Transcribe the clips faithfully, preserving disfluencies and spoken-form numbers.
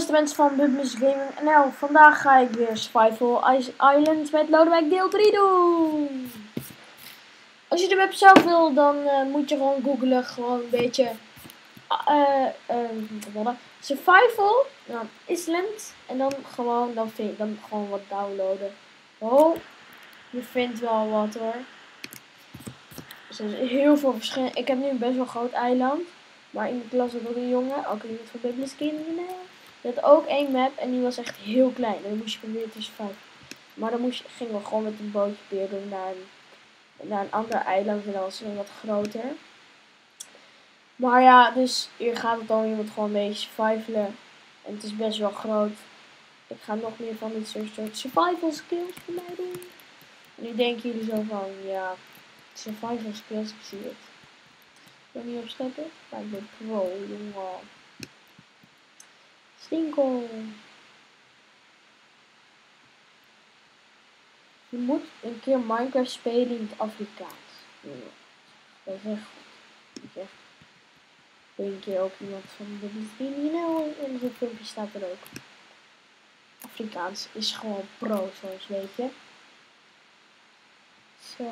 beste mensen van Bubbles Gaming N L. Vandaag ga ik weer Survival Island met Lodewijk deel drie doen. Als je de web zelf wil, dan uh, moet je gewoon googlen. Gewoon een beetje uh, uh, Survival nou, Island. En dan gewoon, dan vind, dan gewoon wat downloaden. Oh, je vindt wel wat hoor. Dus er is heel veel verschillen. Ik heb nu een best wel groot eiland. Maar in de klas had ook een jongen, ook iemand van Bubbles Gaming N L. Die had ook één map en die was echt heel klein. En dan moest je proberen tussen vijf. Maar dan moest je, gingen we gewoon met een bootje weer doen naar een, naar een ander eiland. En dan was het wat groter. Maar ja, dus hier gaat het dan. Je moet gewoon een beetje survivalen. En het is best wel groot. Ik ga nog meer van dit soort survival skills voor mij doen. En nu denken jullie zo van, ja, survival skills, ik zie het. Ik wil niet opscheppen, maar ik ben pro, jongen. Stinkel. Je moet een keer Minecraft spelen in het Afrikaans. Ja, dat is echt goed. Ik echt. Een keer ook iemand van de Bubbles nou in zo'n filmpje staat er ook. Afrikaans is gewoon pro, zoals weet je. Zo.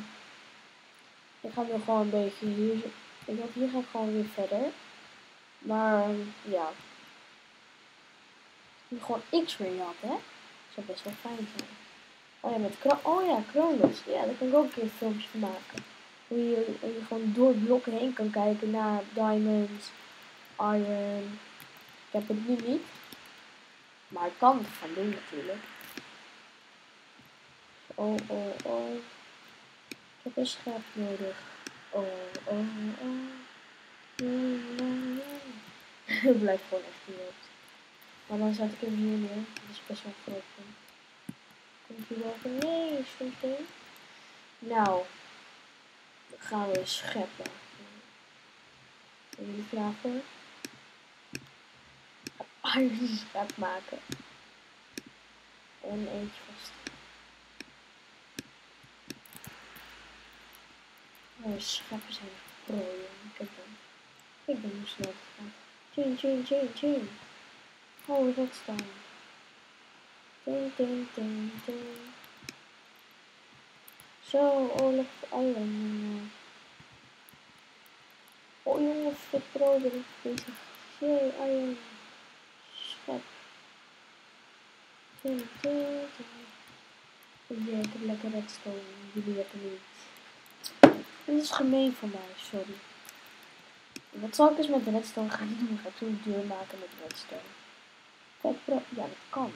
Ik ga nu gewoon een beetje hier. Ik denk hier ga ik gewoon weer verder. Maar ja. Nu gewoon X-ray had, hè? Dat zou best wel fijn zijn. Oh ja, met kro oh ja, Kronos. Ja, daar kan ik ook een keer een filmpje van maken. Hoe je, hoe je gewoon door blokken heen kan kijken naar diamonds, iron. Ik heb het nu niet. Maar ik kan het gaan doen natuurlijk. Oh, oh, oh. Ik heb een scherp nodig. Oh, oh, oh. Het blijft gewoon echt niet op. Maar dan zet ik hem hier neer. Dat is best wel groot. Komt hier wel van, nee, is zometeen. Nou, dan gaan we scheppen. Ben jullie klaar voor? Iron schep maken. En eentje vast. Oh, scheppen zijn pro, jongen. Kijk dan. Kijk dan hoe snel het gaat. Chain, chain, chain, chain. Oh, dat staan. Ding, ding, ding, ding. Zo, oorlog voor Island. Oh jongen, fit pro, ben ik bezig. Jee, Iron. Schep. Ding, ding, ding. Ja, ik heb lekker redstone. Jullie hebben niet. Dit is gemeen van mij, sorry. Wat zal ik eens met redstone gaan doen? Ik ga toen een deur maken met redstone. Kijk, pro. Ja, dat kan.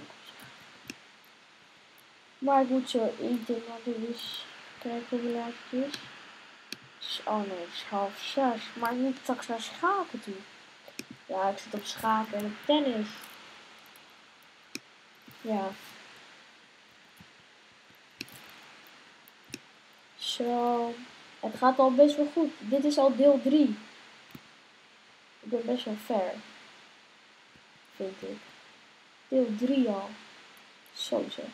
Maar ik moet zo eten, want dit is. Kijken hoe laat het is. Oh nee, het is half zes. Maar ik moet straks naar schaken toe. Ja, ik zit op schaken en op tennis. Ja. Zo. Het gaat al best wel goed. Dit is al deel drie. Ik ben best wel ver. Vind ik. Deel drie al. Zo zeg.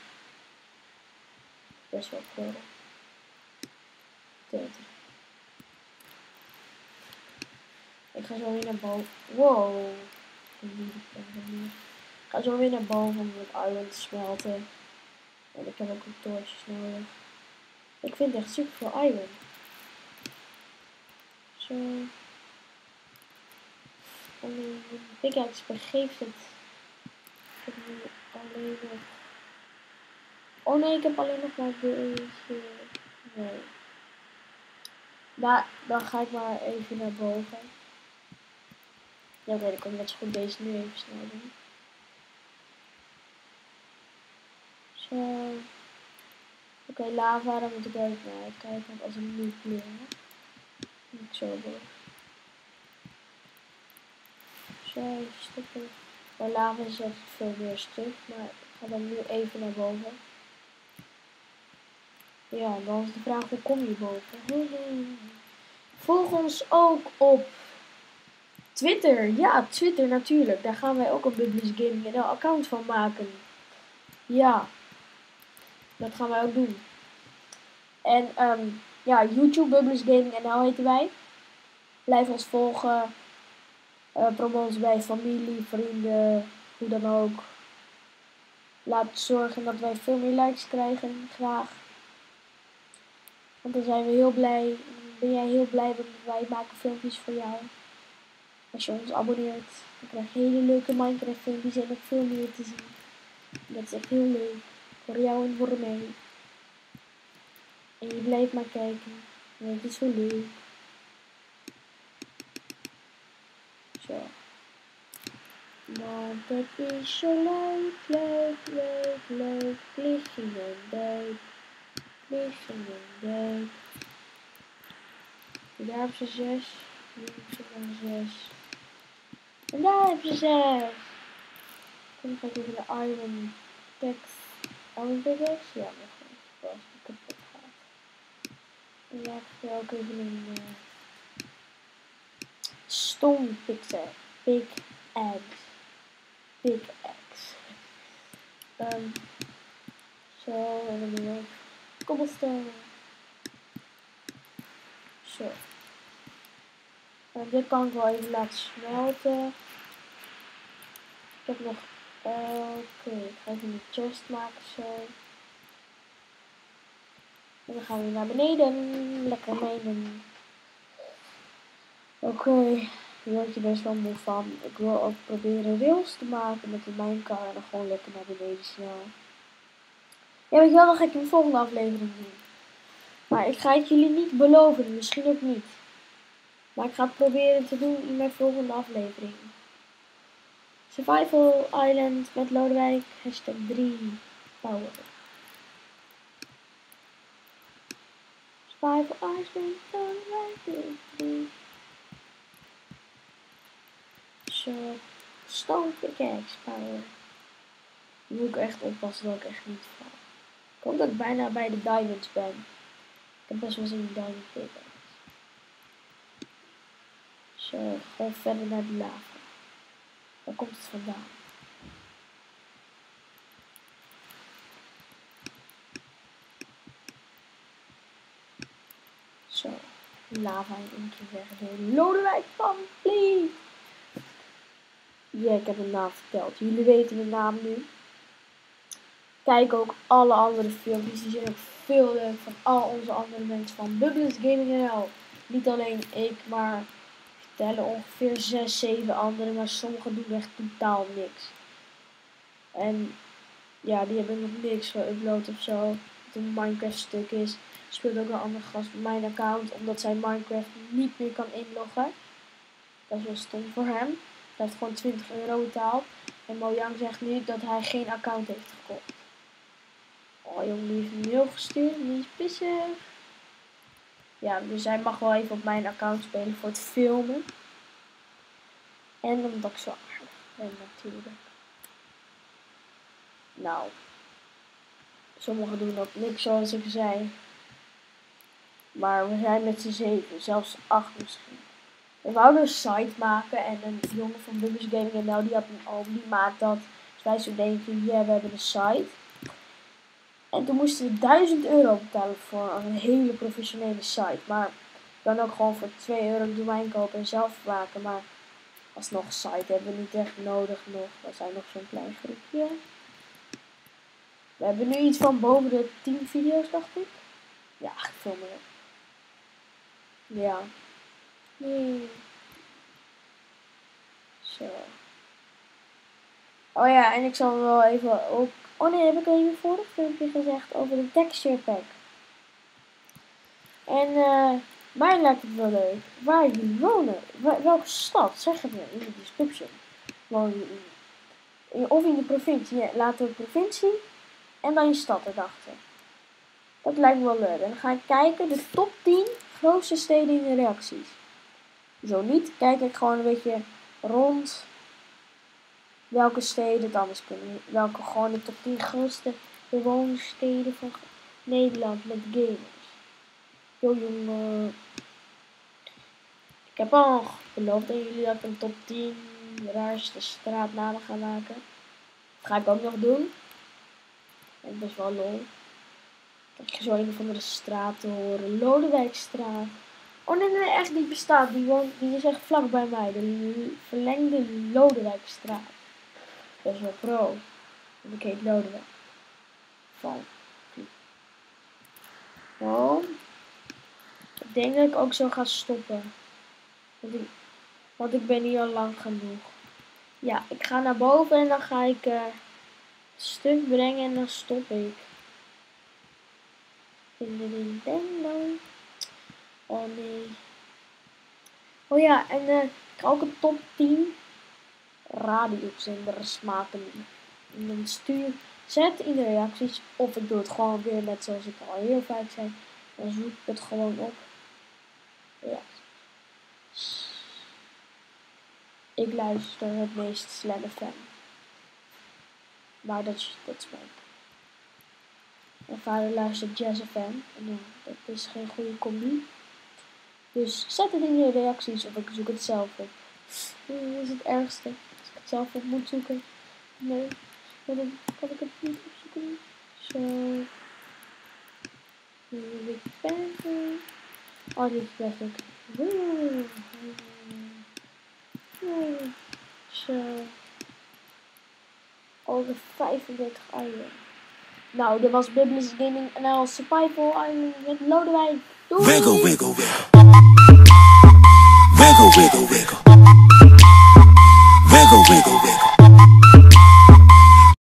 Best wel ver. Deel drie. Ik ga zo weer naar boven. Wow. Ik ga zo weer naar boven om het island te smelten. En ik heb ook een torches nodig. Ik vind echt super veel iron. Zo. Alleen de pickaxe begeeft het. Ik heb nu alleen nog. Oh nee, ik heb alleen nog maar deze. Nee. Nou, dan ga ik maar even naar boven. Ja, oké, dan kan ik net zo goed deze nu even snel doen. Zo. Oké, okay, lava, daar moet ik even naar uitkijken, want als een nu kleuren. Moet ik zo door. Zo, stukken. Maar lava is echt veel meer stuk, maar ik ga dan nu even naar boven. Ja, dan is de vraag, hoe kom je boven? Volg ons ook op Twitter. Ja, Twitter natuurlijk. Daar gaan wij ook een Bubbles Gaming N L account van maken. Ja, dat gaan wij ook doen. En um, ja, YouTube Bubbles Gaming N L heten wij. Blijf ons volgen. Uh, promoot ons bij familie, vrienden. Hoe dan ook. Laat zorgen dat wij veel meer likes krijgen, graag. Want dan zijn we heel blij. Ben jij heel blij, want wij maken filmpjes voor jou. Als je ons abonneert, dan krijg je hele leuke Minecraft filmpjes en nog veel meer te zien. Dat is echt heel leuk. Voor jou en voor mij. En je blijft maar kijken. En het is zo leuk. Zo. Want het is zo leuk, leuk, leuk, leuk. Vliegen en duik. Vliegen en duik. Daar heb ze zes. Hier heb ze dan zes. En daar heb je zes. Dan ga ik even de Iron Text. Iron Text? Ja, nog even. Als die kapot gaat. En daar heb je ook even een uh, Stone Pixel. Big Eggs. Big Eggs. Um, zo, en dan weer cobblestone. Zo. En dit kan ik wel even laten smelten. Ik heb nog. Uh, Oké, okay. Ik ga even een chest maken zo. En dan gaan we naar beneden. Lekker meenemen. Oké, okay. Hier word je best wel moe van. Ik wil ook proberen rails te maken met de minecart en dan gewoon lekker naar beneden snel. Ja, weet je wel, dan ga ik in de volgende aflevering doen. Maar ik ga het jullie niet beloven, misschien ook niet. Maar ik ga het proberen te doen in mijn volgende aflevering. Survival Island met Lodewijk, hashtag drie, power. Survival Island, Lodewijk, drie. Zo, Stone Pickaxe, power. Nu moet ik echt oppassen dat ik echt niet val. Ik hoop dat ik bijna bij de diamonds ben. Ik heb best wel zin in diamond pickaxe. Zo, gewoon verder naar de lava. Waar komt het vandaan? Zo, lava in één keer weg. Lodewijk van Vliet. Ja, ik heb een naam verteld. Jullie weten mijn naam nu. Kijk ook alle andere filmpjes. Die zijn ook veel leuk van al onze andere mensen van Bubbles Gaming N L. Niet alleen ik, maar tellen ongeveer zes, zeven anderen, maar sommigen doen echt totaal niks. En ja, die hebben nog niks geüpload of zo. Dat een Minecraft stuk is. Speelt ook een andere gast op mijn account, omdat zij Minecraft niet meer kan inloggen. Dat is wel stom voor hem. Hij heeft gewoon twintig euro betaald. En Mojang zegt nu dat hij geen account heeft gekocht. Oh jongen, die heeft een mail gestuurd. Die is pissig. Ja, dus hij mag wel even op mijn account spelen voor het filmen. En omdat ik zo aardig ben natuurlijk. Nou. Sommigen doen ook niks zoals ik zei. Maar we zijn met z'n zeven. Zelfs acht misschien. We wouden een site maken. En een jongen van Bubbles Gaming en nou die had een album. Die maakt dat. Dus wij zo denken, ja we hebben een site. En toen moesten we duizend euro betalen voor een hele professionele site. Maar ik kan ook gewoon voor twee euro domein kopen en zelf maken. Maar alsnog een site hebben we niet echt nodig nog. We zijn nog zo'n klein groepje. We hebben nu iets van boven de tien video's, dacht ik. Ja, echt veel meer. Ja. Nee. Zo. Oh ja, en ik zal wel even ook... Oh nee, heb ik al in een vorig filmpje gezegd over de texture pack. En uh, mij lijkt het wel leuk waar jullie wonen. Waar, welke stad? Zeg het me in de description. Woon je in, of in de provincie. Ja, laat de provincie en dan je stad erachter. Dat lijkt me wel leuk. En dan ga ik kijken de top tien grootste steden in de reacties. Zo niet, kijk ik gewoon een beetje rond welke steden het anders kunnen. Welke gewoon de top tien grootste bewonerssteden van Nederland met gamers. Yo jongen. Ik heb al beloofd aan jullie dat ik een top tien raarste straatnamen ga maken. Dat ga ik ook nog doen. Dat is best wel lol. Dat je zo een of andere straat te horen. Lodewijkstraat. Oh nee, nee, echt niet bestaat. Die, woont, die is echt vlak bij mij. De verlengde Lodewijkstraat. best wel pro. Want ik heet Lodewijk. Van. Nou, ik denk dat ik ook zo ga stoppen. Want ik, want ik ben hier al lang genoeg. Ja, ik ga naar boven en dan ga ik uh, stuk brengen en dan stop ik. Oh nee. Oh ja, en uh, ik ga ook een top tien radiozenders maken. En dan stuur, zet in de reacties of ik doe het gewoon weer net zoals ik al heel vaak zei. Dan zoek ik het gewoon op. Ja. Ik luister het meest Slam F M. Maar dat is, dat is mijn. Mijn vader luistert Jazz F M. En ja, dat is geen goede combi. Dus zet het in de reacties of ik zoek het zelf op. Dat is het ergste. Als ik het zelf op moet zoeken. Nee, dan kan ik het niet opzoeken. Zo. Oh, dit is best ook. Zo. Over vijfendertig eieren. Nou, dit was Biblische Gaming N L Survival Island met Lodewijk. Doei! Wiggle, wiggle, wiggle. Wiggle, wiggle, wiggle. Wiggle, wiggle, wiggle.